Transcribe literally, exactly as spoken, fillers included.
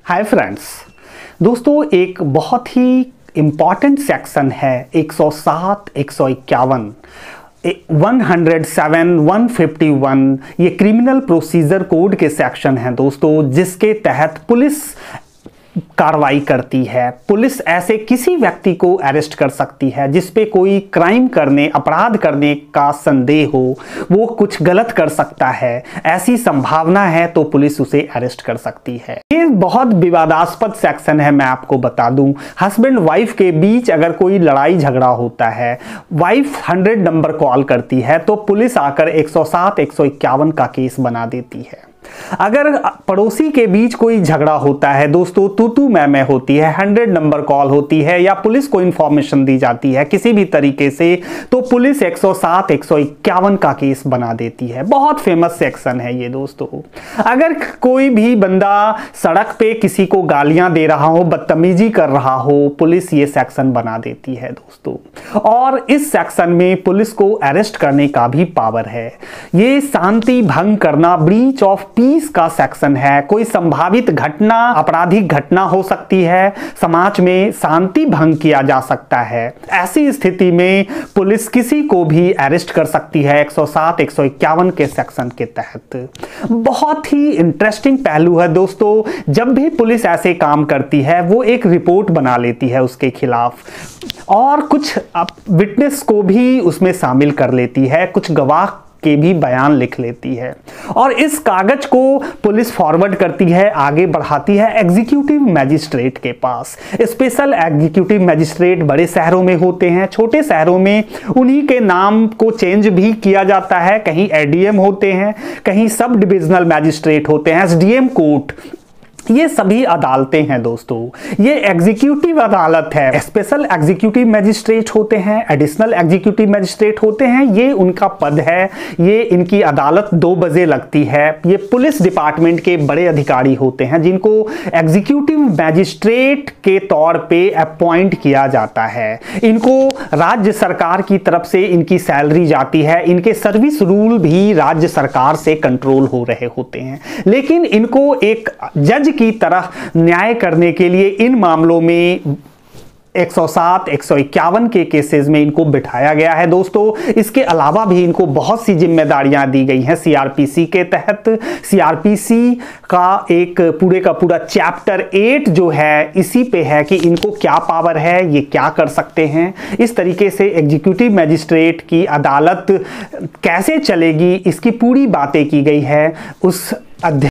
Hi friends, दोस्तों एक बहुत ही इम्पॉर्टेंट सेक्शन है एक सौ सात, एक सौ इक्यावन, एक सौ सात, एक सौ इक्यावन। ये क्रिमिनल प्रोसीजर कोड के सेक्शन हैं दोस्तों, जिसके तहत पुलिस कार्रवाई करती है। पुलिस ऐसे किसी व्यक्ति को अरेस्ट कर सकती है जिस पे कोई क्राइम करने, अपराध करने का संदेह हो, वो कुछ गलत कर सकता है, ऐसी संभावना है तो पुलिस उसे अरेस्ट कर सकती है। ये बहुत विवादास्पद सेक्शन है। मैं आपको बता दूं, हस्बैंड वाइफ के बीच अगर कोई लड़ाई झगड़ा होता है, वाइफ हंड्रेड नंबर कॉल करती है तो पुलिस आकर एक सौ सात, एक सौ इक्यावन का केस बना देती है। अगर पड़ोसी के बीच कोई झगड़ा होता है दोस्तों, तू तू मैं मैं होती है, हंड्रेड नंबर कॉल होती है या पुलिस को इंफॉर्मेशन दी जाती है किसी भी तरीके से, तो पुलिस एक सौ सात, एक सौ इक्यावन का केस बना देती है। बहुत फेमस सेक्शन है ये दोस्तों। अगर कोई भी बंदा सड़क पे किसी को गालियां दे रहा हो, बदतमीजी कर रहा हो, पुलिस ये सेक्शन बना देती है दोस्तों। और इस सेक्शन में पुलिस को अरेस्ट करने का भी पावर है। ये शांति भंग करना, ब्रीच ऑफ पीस का सेक्शन है। कोई संभावित घटना, आपराधिक घटना हो सकती है, समाज में शांति भंग किया जा सकता है, ऐसी स्थिति में पुलिस किसी को भी अरेस्ट कर सकती है एक सौ सात, एक सौ इक्यावन के सेक्शन के तहत। बहुत ही इंटरेस्टिंग पहलू है दोस्तों। जब भी पुलिस ऐसे काम करती है, वो एक रिपोर्ट बना लेती है उसके खिलाफ और कुछ विटनेस को भी उसमें शामिल कर लेती है, कुछ गवाह के भी बयान लिख लेती है और इस कागज को पुलिस फॉरवर्ड करती है, आगे बढ़ाती है एग्जीक्यूटिव मैजिस्ट्रेट के पास। स्पेशल एग्जीक्यूटिव मैजिस्ट्रेट बड़े शहरों में होते हैं, छोटे शहरों में उन्हीं के नाम को चेंज भी किया जाता है। कहीं एडीएम होते हैं, कहीं सब डिविजनल मैजिस्ट्रेट होते हैं, एसडीएम कोर्ट। ये सभी अदालतें हैं दोस्तों। ये एग्जीक्यूटिव अदालत है। स्पेशल एग्जीक्यूटिव मैजिस्ट्रेट होते हैं, एडिशनल एग्जीक्यूटिव मैजिस्ट्रेट होते हैं, ये उनका पद है। ये इनकी अदालत दो बजे लगती है। ये पुलिस डिपार्टमेंट के बड़े अधिकारी होते हैं जिनको एग्जीक्यूटिव मैजिस्ट्रेट के तौर पे अपॉइंट किया जाता है। इनको राज्य सरकार की तरफ से इनकी सैलरी जाती है। इनके सर्विस रूल भी राज्य सरकार से कंट्रोल हो रहे होते हैं, लेकिन इनको एक जज की तरह न्याय करने के लिए इन मामलों में एक सौ सात, एक सौ इक्यावन के केसेस में इनको बिठाया गया है दोस्तों। इसके अलावा भी इनको बहुत सी जिम्मेदारियां दी गई हैं सीआरपीसी के तहत। सीआरपीसी का एक पूरे का पूरा चैप्टर एट जो है, इसी पे है कि इनको क्या पावर है, ये क्या कर सकते हैं। इस तरीके से एग्जीक्यूटिव मैजिस्ट्रेट की अदालत कैसे चलेगी, इसकी पूरी बातें की गई है उस अध्याय